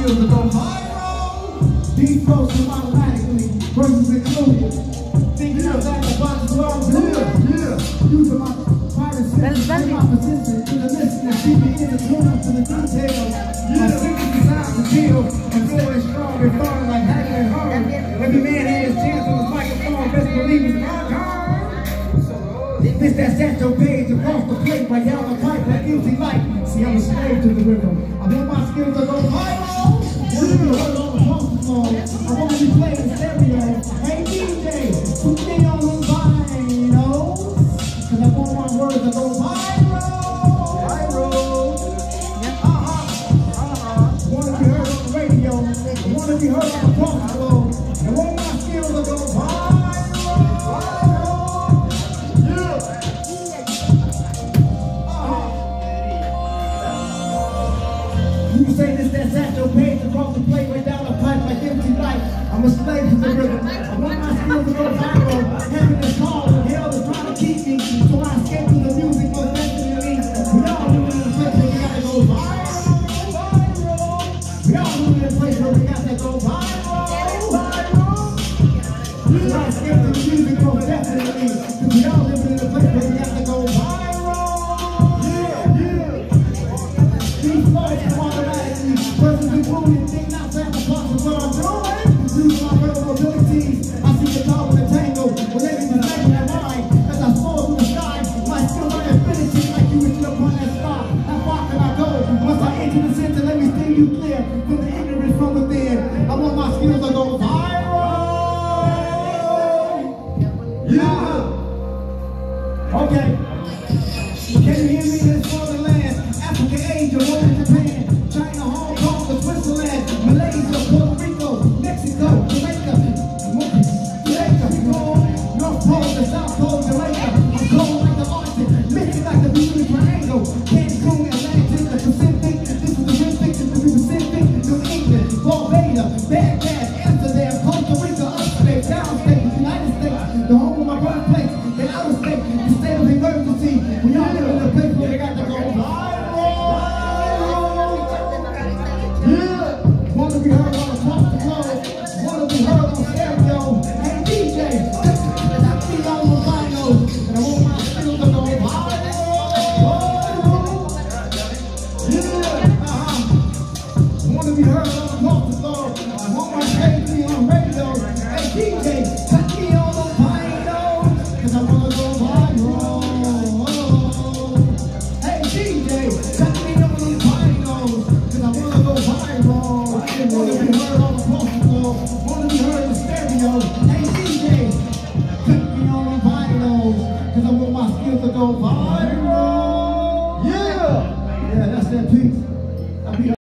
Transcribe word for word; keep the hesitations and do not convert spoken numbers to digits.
skills to go viral. These folks come automatically, versus included. Thinking outside the box is what I'm doing. Yeah, using my virus system, my position to the listener, keep me in the corner to the details. My secret designed to deal, and flowing strong and falling like Hagen and Hard. Every man had his chance on the microphone, best believe it's my turn. This that Sancho page across the plate, right down the pipe like guilty light. See, I'm a slave to the rhythm. I want my skills to go viral. Want to be heard on the post phone. I want to be playing in stereo. Hey D J, put me on the vinyl, cause I want my words to go viral. Viral. Uh-huh. Uh-huh. Want to be heard on the radio. I want to be heard on the post phone. I want my skills to go viral. You say this, that Sancho page across the plate, right down the pipe like empty light. I'm a slave to the rhythm. I want my skills to go viral. Heaven is calling, hell is trying to keep me. So I escape to the music, but eventually we all live in a place where we gotta go viral, viral. We all live in a place where we gotta go viral, viral. So I escape to the music, but definitely, cause we all live in a place where we gotta go viral. Yeah, yeah. These folks come automatically, versus included, think not that the box is what I'm doing. Using my verbal abilities, I see the call in the tango, relating to the that line, as I soar through the sky, my skill, my infinity, like you reach upon that star. How far can I go? Once I enter the center, let me steer you clear from the ignorance from within. I want my skills to go viral. Yeah. Okay. Can you hear me in this foreign land? Africa, Asia, Rome, Japan, China, Hong Kong, Switzerland, Malaysia, Puerto Rico, Mexico, Jamaica, Jamaica, North Pole, the South Pole, Jamaica. I'm cold like the Arctic, lifted like the Bermuda Triangle, Cancun, Atlantic, the Pacific. This is the real picture to the Pacific, New England, Barbados, Baghdad, Amsterdam, Costa Rica, upstate, downstate, the United States, the home of my birthplace, the outer state, the state of emergency. We all live in a place where we got to go viral. Yeah, wanna be heard on the top the globe, wanna be heard on stereo. Hey D J, I see all the vinyls, and I want my skills to go viral. Yeah, uh-huh. Wanna be heard on the top the globe, I want my K T on radio. Hey D J, cut me on the vinyls, cause I wanna go viral. Hey D J, cut me on the vinyls, cause I wanna go viral. I wanna be heard on the post, wanna be heard in the stereo. Hey D J, cut me on the vinyls, cause I want my skills to go viral. Yeah, yeah, that's that piece.